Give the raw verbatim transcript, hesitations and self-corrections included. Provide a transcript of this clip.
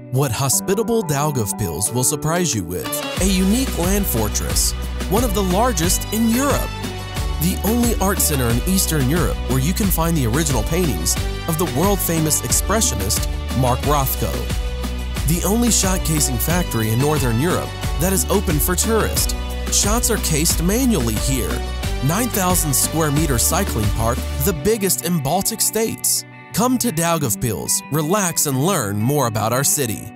What hospitable Daugavpils will surprise you with: a unique land fortress, one of the largest in Europe, the only art center in Eastern Europe where you can find the original paintings of the world-famous expressionist Mark Rothko, the only shot casing factory in Northern Europe that is open for tourists. Shots are cased manually here. nine thousand square meter cycling park, the biggest in Baltic states. Come to Daugavpils, relax and learn more about our city.